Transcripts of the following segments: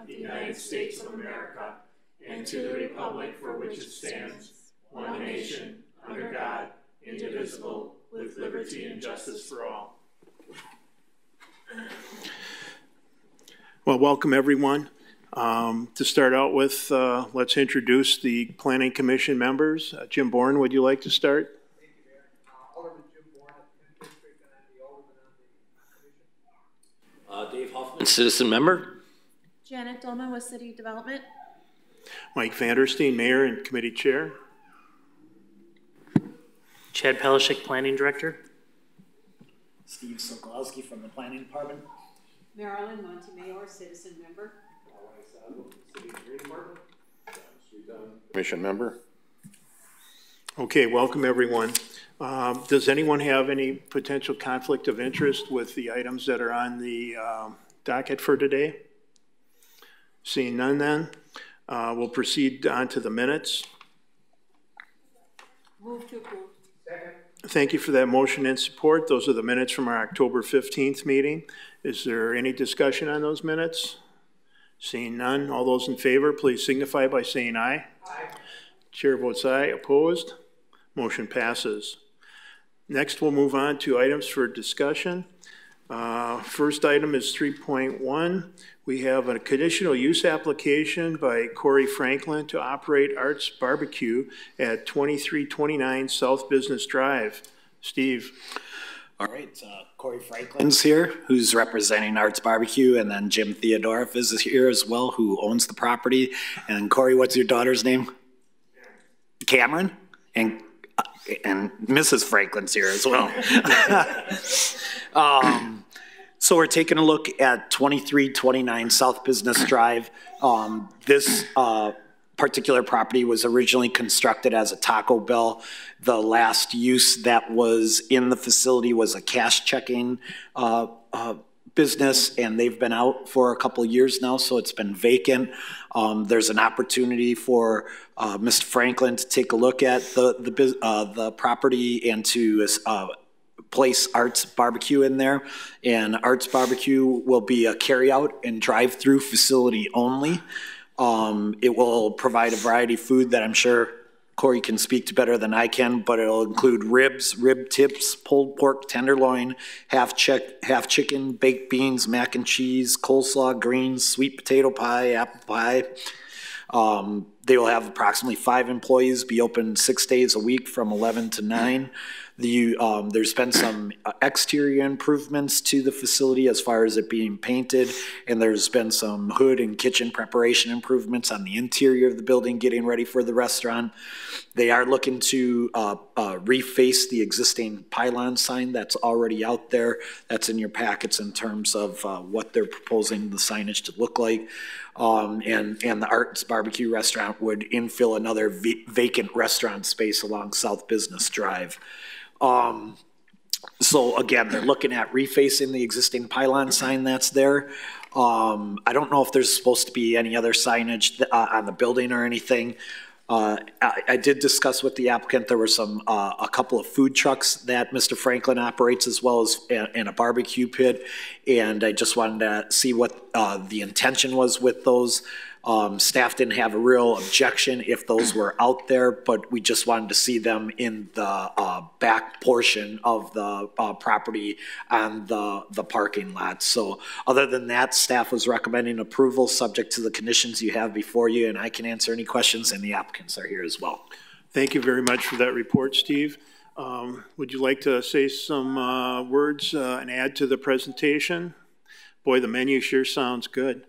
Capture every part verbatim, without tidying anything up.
of the United States of America, and to the republic for which it stands, one nation, under God, indivisible, with liberty and justice for all. Well, welcome everyone. Um, to start out with, uh, let's introduce the Planning Commission members. Uh, Jim Bourne, would you like to start? Thank you, Mayor. Uh, Alderman Jim Bourne, at the District, and I'm the Alderman on the Commission. Uh, Dave Hoffman, citizen member. Janet Dolman with City Development. Mike Vanderstein, Mayor and Committee Chair. Chad Pelishik, Planning Director. Steve Sokolowski from the Planning Department. Marilyn Montemayor, citizen member. Commission member. Okay, welcome everyone. Um, does anyone have any potential conflict of interest with the items that are on the um, docket for today? Seeing none then, uh, we'll proceed on to the minutes. Move to approve. Second. Thank you for that motion and support. Those are the minutes from our October fifteenth meeting. Is there any discussion on those minutes? Seeing none, all those in favor, please signify by saying aye. Aye. Chair votes aye. Opposed? Motion passes. Next, we'll move on to items for discussion. Uh, first item is three point one. We have a conditional use application by Corey Franklin to operate Arts Barbecue at twenty-three twenty-nine South Business Drive. Steve. All right, uh, Corey Franklin's here, who's representing Arts Barbecue, and then Jim Theodorov is here as well, who owns the property. And Corey, what's your daughter's name? Cameron. And uh, and Missus Franklin's here as well. um, so we're taking a look at twenty-three twenty-nine South Business Drive. Um, this uh, particular property was originally constructed as a Taco Bell. The last use that was in the facility was a cash checking uh, uh, business, and they've been out for a couple of years now, so it's been vacant. Um, there's an opportunity for uh, Mister Franklin to take a look at the the, uh, the property and to uh, place Arts Barbecue in there. And Arts Barbecue will be a carryout and drive-through facility only. Um, it will provide a variety of food that I'm sure Corey can speak to better than I can, but it'll include ribs, rib tips, pulled pork, tenderloin, half chick, half chicken, baked beans, mac and cheese, coleslaw, greens, sweet potato pie, apple pie. Um, they will have approximately five employees, be open six days a week from eleven to nine. The, um, there's been some exterior improvements to the facility as far as it being painted, and there's been some hood and kitchen preparation improvements on the interior of the building getting ready for the restaurant. They are looking to uh, uh, reface the existing pylon sign that's already out there. That's in your packets in terms of uh, what they're proposing the signage to look like. Um, and, and the Arts Barbecue restaurant would infill another v vacant restaurant space along South Business Drive. Um, so again, they're looking at refacing the existing pylon sign that's there. Um, I don't know if there's supposed to be any other signage uh, on the building or anything. Uh, I, I did discuss with the applicant, there were some, uh, a couple of food trucks that Mister Franklin operates, as well as in a barbecue pit. And I just wanted to see what uh, the intention was with those. Um, staff didn't have a real objection if those were out there, but we just wanted to see them in the uh, back portion of the uh, property on the, the parking lot. So other than that, staff was recommending approval subject to the conditions you have before you, and I can answer any questions, and the applicants are here as well. Thank you very much for that report, Steve. Um, would you like to say some uh, words uh, and add to the presentation? Boy, the menu sure sounds good.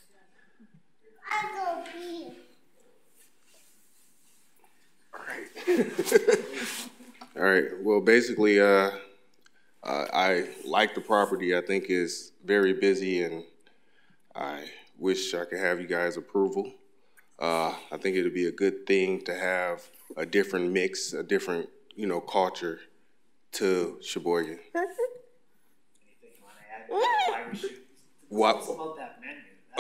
All right. Well, basically, uh, uh, I like the property. I think it's very busy, and I wish I could have you guys' approval. Uh, I think it would be a good thing to have a different mix, a different, you know, culture to Sheboygan. Anything you want to add? What? Tell us about that menu.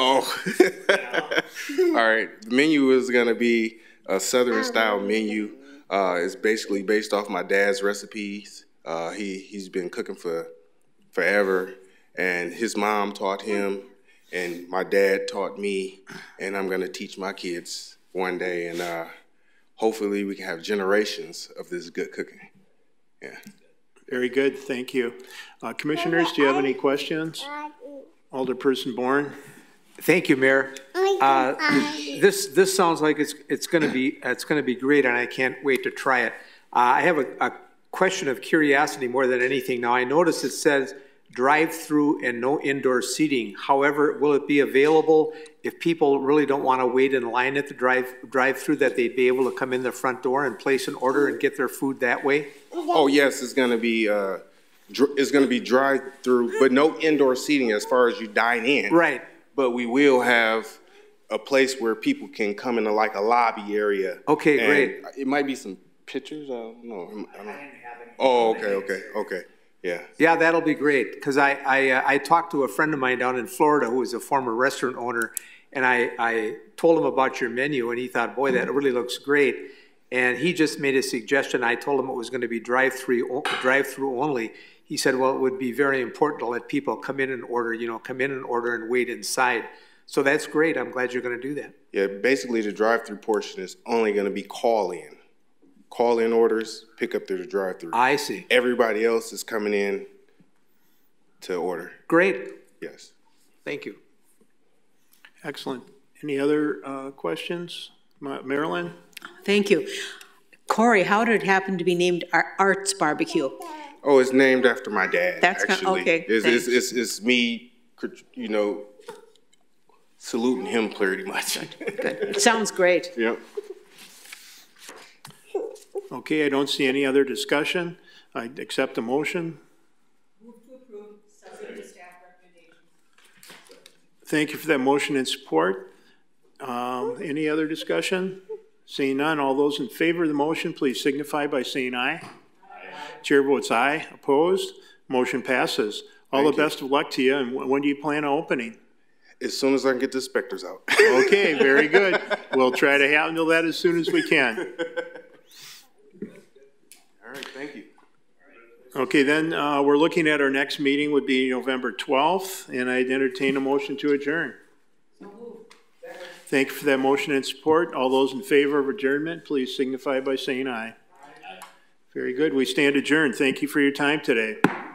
Oh. All right. The menu is going to be a Southern style menu. Uh, it's basically based off my dad's recipes. Uh, he, he's been cooking for forever, and his mom taught him, and my dad taught me, and I'm gonna teach my kids one day, and uh, hopefully we can have generations of this good cooking. Yeah. Very good, thank you. Uh, Commissioners, do you have any questions? Alderperson Bourne? Thank you, Mayor. Uh, This, this sounds like it's, it's gonna be, it's gonna be great, and I can't wait to try it. Uh, I have a, a question of curiosity more than anything. Now, I notice it says drive-through and no indoor seating. However, will it be available if people really don't want to wait in line at the drive, drive-through, that they'd be able to come in the front door and place an order and get their food that way? Oh, yes, it's gonna be, uh, dr- it's gonna be drive-through, but no indoor seating as far as you dine in. Right. But we will have a place where people can come into like a lobby area. Okay, and great. It might be some pictures, I don't know. I don't, oh, okay, okay, okay, yeah. Yeah, that'll be great, because I, I, uh, I talked to a friend of mine down in Florida who is a former restaurant owner, and I, I told him about your menu, and he thought, boy, that really looks great. And he just made a suggestion. I told him it was going to be drive-through, drive-through only. He said, well, it would be very important to let people come in and order, you know, come in and order and wait inside. So that's great. I'm glad you're going to do that. Yeah, basically the drive-through portion is only gonna be call-in. Call-in orders, pick up through the drive-through. I see. Everybody else is coming in to order, Great. yes. Thank you. Excellent. Any other uh, questions? Ma- Marilyn? Thank you. Corey, how did it happen to be named Ar- Arts Barbecue? Oh, it's named after my dad, That's kind- actually. okay, It's, it's, thanks. it's, it's me, you know, saluting him pretty much. Good. Sounds great. Yep. Okay, I don't see any other discussion. I accept the motion. Move to approve, subject to staff recommendation. Thank you for that motion and support. Um, Any other discussion? Seeing none, all those in favor of the motion, please signify by saying aye. Aye. Chair votes aye. Opposed? Motion passes. All Thank the you. best of luck to you, and wh- when do you plan on opening? As soon as I can get the specters out. Okay, very good. We'll try to handle that as soon as we can. All right, thank you. Okay, then uh, we're looking at our next meeting would be November twelfth, and I'd entertain a motion to adjourn. Thank you for that motion and support. All those in favor of adjournment, please signify by saying aye. Aye. Very good. We stand adjourned. Thank you for your time today.